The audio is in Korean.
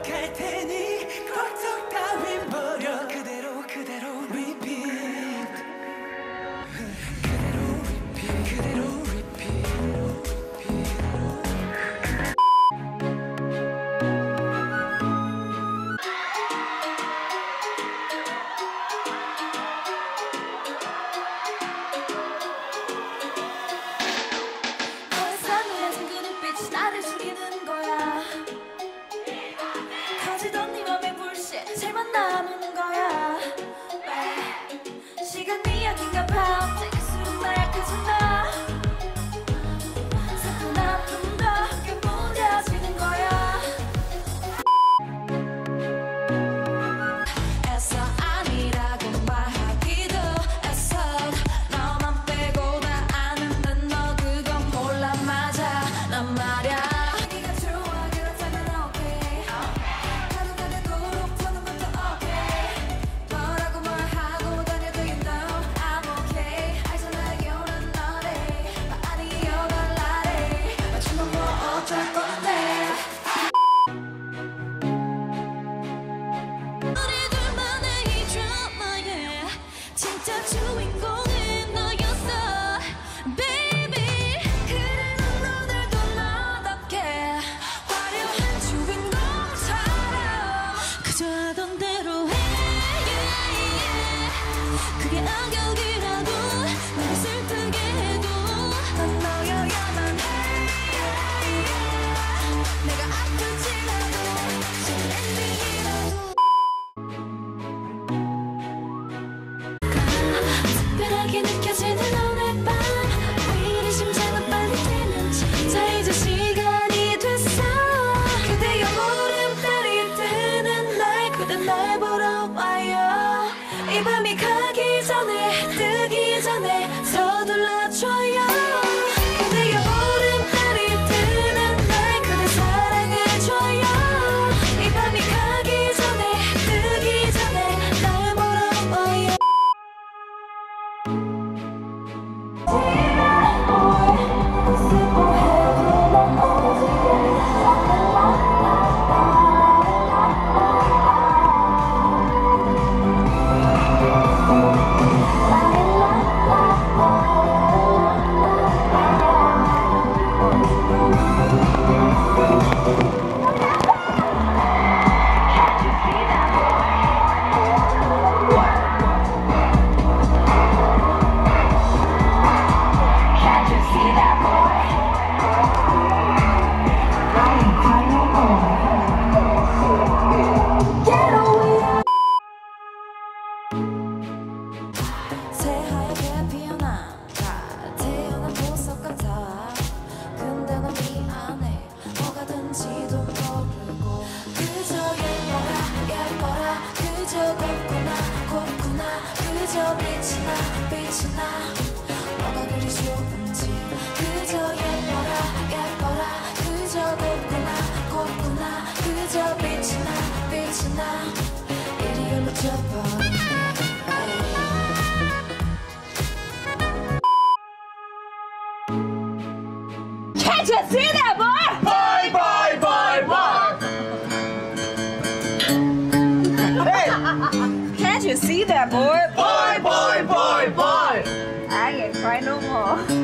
갈 테니 걱정 따윈 버려. 그대로 repeat. 그대로 repeat. 그대로 repeat. 나를 죽이는 거야. 커지던 네 맘의 불씨 제만 남은 거야. 왜 시간이 약인가 봐. 갈수록 날 가져나. 자꾸 나쁜 덕에 무뎌지는 거야. 애써 아니라고 말하기도 애써. 너만 빼고 다 아는데 너 그건 몰라. 맞아 난 말야. 네가 좋아 그렇다면 오케이. 하루가 되도록 푸는 것도 오케이. 뭐라고 말하고 다녀도 you know I'm okay. 알잖아 you're not naughty. 아니 you're not naughty. 맞추면 뭐 어쩔 건데. 우리 둘만의 이 드라마에 진짜 주인공은 너였어 baby. 그래도 너들도 너답게 화려한 주인공처럼 그저 하던 대로 해. 그게 악역이라도 나를 슬프게 해도 넌 너여야만 해. 내가 아플지라도 지금 엔딩이라도 특별하게 느껴지는 오늘 밤. 왜 이리 심장은 빨리 뛰는지. 자 이제 시간이 됐어. 그대여 보름달이 뜨는 날 그대 날 보러 와요. 이 밤이 가기 전에 뜨기 전에 서둘러줘요. 그대여 보름달이 뜨는 날 그대 사랑해줘요. 이 밤이 가기 전에 뜨기 전에 날 보러 와요. 새하얗게 피어나가 태어난 보석 같아. 근데 넌 미안해 뭐가든지도 모르고. 그저 예뻐라 그저 곱구나 그저 빛이 나 뭐가 그리 좋은지. 그저 예뻐라 그저 곱구나 그저 빛이 나 이리 열로 쳐버린. Can't you see that, boy? Boy, boy, boy, boy. Hey, Can't you see that, boy? boy, boy, boy, boy. I ain't cry no more.